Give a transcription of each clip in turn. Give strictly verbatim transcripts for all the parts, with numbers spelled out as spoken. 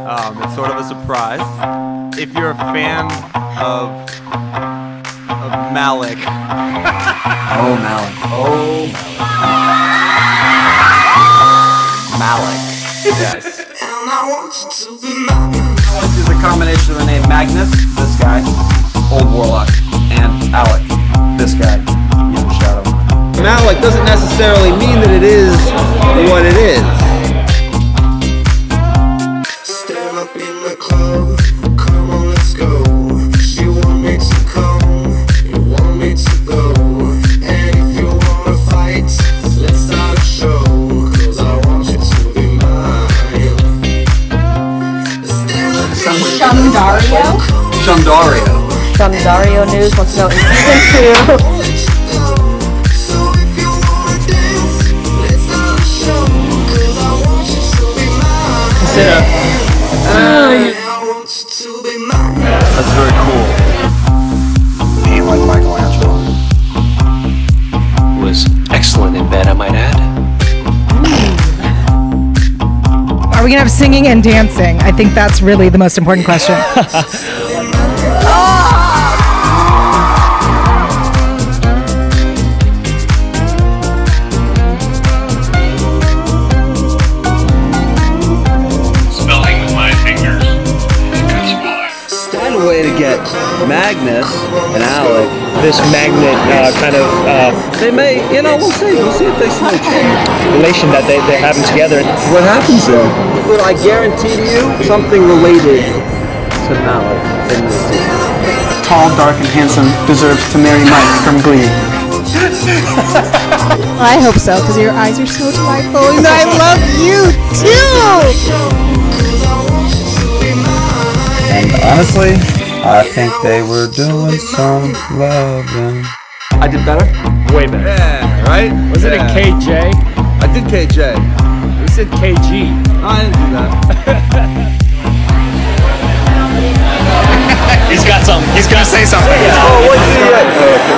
Um, it's sort of a surprise. If you're a fan of of Malik. Oh, Malik. Oh, Malik. Yes. This is a combination of the name Magnus, this guy, Old Warlock, and Alec, this guy, Young Shadow. Malik doesn't necessarily mean that it is what it is. Stand up in the club, come on, let's go. You want me to come, you want me to go. And if you wanna fight, let's start a show. Cause I want you to be mine. Shundario? Shundario. Shundario News wants to know in season two. So if you wanna dance, let's start a show. Cause I want you to be mine. Yeah. I want you to be mine. That's very cool. Ain't like Michelangelo. Was excellent in bed, I might add. Are we gonna have singing and dancing? I think that's really the most important question. Spelling with my fingers. Good spelling. Find a way to get Magnus and Alec. This magnet uh, kind of uh, They may, you know, we'll see. We'll see if they smooch. relation that they, they're having together. What happens then? But I guarantee to you, something related to Malik in this scene. Tall, dark, and handsome deserves to marry Mike from Glee. I hope so, because your eyes are so delightful, and I love you too! And honestly, I think they were doing some loving. I did better? Way better. Yeah, right? Was it a Yeah. K J? I did K J. You said K G. No, I didn't do that. He's got something. He's gonna say something. Oh, what did you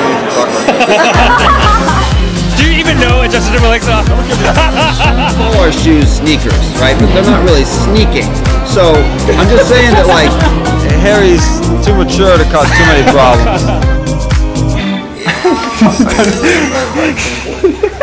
Do you even know what Justin Timberlake's song? Polar shoes sneakers, right? But they're not really sneaking. So, I'm just saying that, like, Harry's too mature to cause too many problems.